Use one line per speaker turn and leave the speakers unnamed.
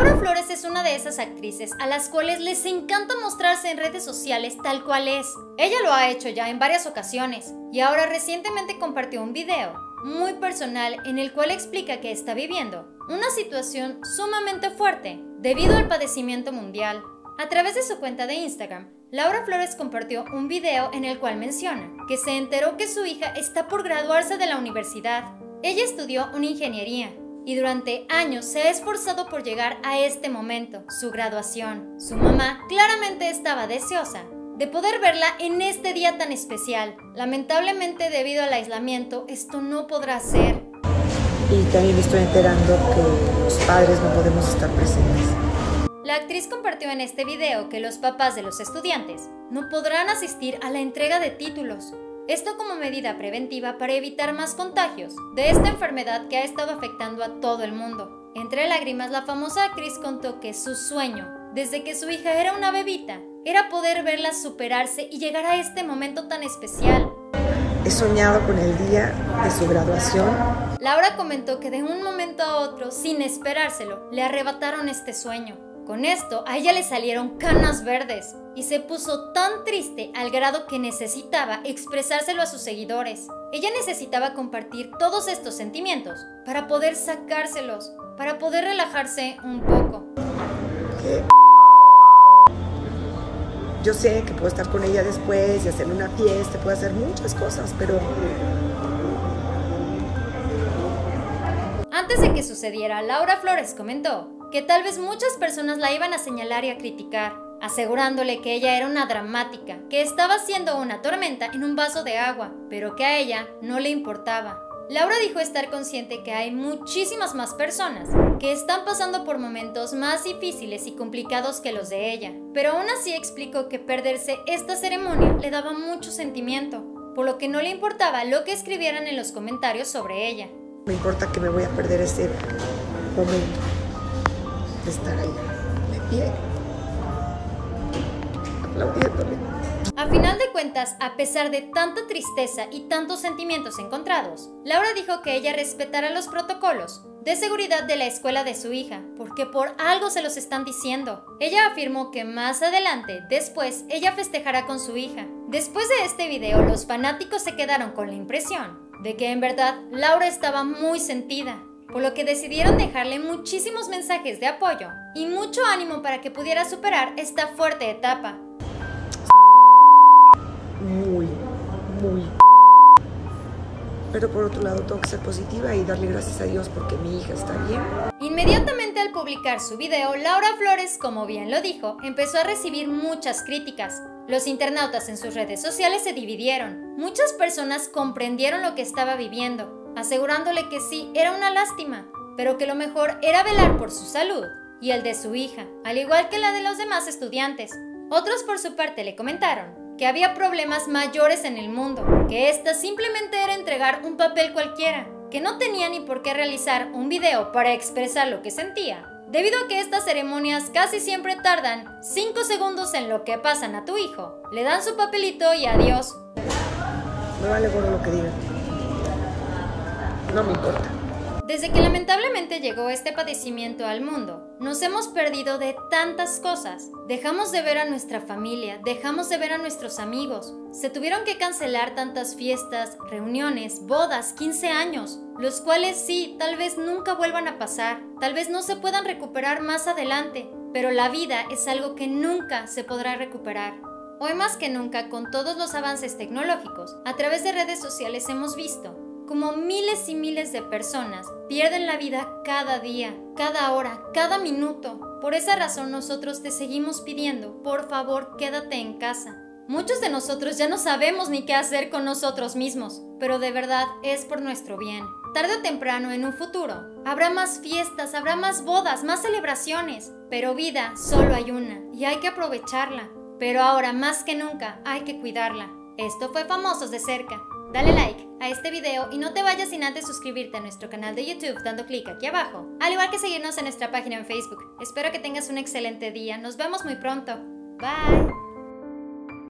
Laura Flores es una de esas actrices a las cuales les encanta mostrarse en redes sociales tal cual es. Ella lo ha hecho ya en varias ocasiones y ahora recientemente compartió un video muy personal en el cual explica que está viviendo una situación sumamente fuerte debido al padecimiento mundial. A través de su cuenta de Instagram, Laura Flores compartió un video en el cual menciona que se enteró que su hija está por graduarse de la universidad. Ella estudió una ingeniería y durante años se ha esforzado por llegar a este momento, su graduación. Su mamá claramente estaba deseosa de poder verla en este día tan especial. Lamentablemente, debido al aislamiento, esto no podrá ser.
Y también me estoy enterando que los padres no podemos estar presentes.
La actriz compartió en este video que los papás de los estudiantes no podrán asistir a la entrega de títulos. Esto como medida preventiva para evitar más contagios de esta enfermedad que ha estado afectando a todo el mundo. Entre lágrimas, la famosa actriz contó que su sueño, desde que su hija era una bebita, era poder verla superarse y llegar a este momento tan especial.
He soñado con el día de su graduación.
Laura comentó que de un momento a otro, sin esperárselo, le arrebataron este sueño. Con esto, a ella le salieron canas verdes y se puso tan triste al grado que necesitaba expresárselo a sus seguidores. Ella necesitaba compartir todos estos sentimientos para poder sacárselos, para poder relajarse un poco.
Yo sé que puedo estar con ella después y hacerle una fiesta, puedo hacer muchas cosas, pero...
Antes de que sucediera, Laura Flores comentó que tal vez muchas personas la iban a señalar y a criticar, asegurándole que ella era una dramática, que estaba haciendo una tormenta en un vaso de agua, pero que a ella no le importaba. Laura dijo estar consciente que hay muchísimas más personas que están pasando por momentos más difíciles y complicados que los de ella, pero aún así explicó que perderse esta ceremonia le daba mucho sentimiento, por lo que no le importaba lo que escribieran en los comentarios sobre ella.
Me importa que me voy a perder ese momento de estar ahí, de pie, aplaudiéndole.
A final de cuentas, a pesar de tanta tristeza y tantos sentimientos encontrados, Laura dijo que ella respetará los protocolos de seguridad de la escuela de su hija, porque por algo se los están diciendo. Ella afirmó que más adelante, después, ella festejará con su hija. Después de este video, los fanáticos se quedaron con la impresión de que en verdad Laura estaba muy sentida, por lo que decidieron dejarle muchísimos mensajes de apoyo y mucho ánimo para que pudiera superar esta fuerte etapa.
Muy. Pero por otro lado tengo que ser positiva y darle gracias a Dios porque mi hija está bien.
Inmediatamente al publicar su video, Laura Flores, como bien lo dijo, empezó a recibir muchas críticas. Los internautas en sus redes sociales se dividieron. Muchas personas comprendieron lo que estaba viviendo, asegurándole que sí, era una lástima, pero que lo mejor era velar por su salud y el de su hija, al igual que la de los demás estudiantes. Otros por su parte le comentaron que había problemas mayores en el mundo, que esta simplemente era entregar un papel cualquiera, que no tenía ni por qué realizar un video para expresar lo que sentía, debido a que estas ceremonias casi siempre tardan 5 segundos en lo que pasan a tu hijo, le dan su papelito y adiós.
Me vale gorro lo que digan. No me importa.
Desde que lamentablemente llegó este padecimiento al mundo, nos hemos perdido de tantas cosas. Dejamos de ver a nuestra familia, dejamos de ver a nuestros amigos. Se tuvieron que cancelar tantas fiestas, reuniones, bodas, 15 años, los cuales sí, tal vez nunca vuelvan a pasar, tal vez no se puedan recuperar más adelante, pero la vida es algo que nunca se podrá recuperar. Hoy más que nunca, con todos los avances tecnológicos, a través de redes sociales hemos visto como miles y miles de personas pierden la vida cada día, cada hora, cada minuto. Por esa razón nosotros te seguimos pidiendo, por favor, quédate en casa. Muchos de nosotros ya no sabemos ni qué hacer con nosotros mismos, pero de verdad es por nuestro bien. Tarde o temprano, en un futuro, habrá más fiestas, habrá más bodas, más celebraciones, pero vida solo hay una y hay que aprovecharla. Pero ahora más que nunca hay que cuidarla. Esto fue Famosos de Cerca. Dale like a este video y no te vayas sin antes suscribirte a nuestro canal de YouTube dando clic aquí abajo, al igual que seguirnos en nuestra página en Facebook. Espero que tengas un excelente día. Nos vemos muy pronto. Bye.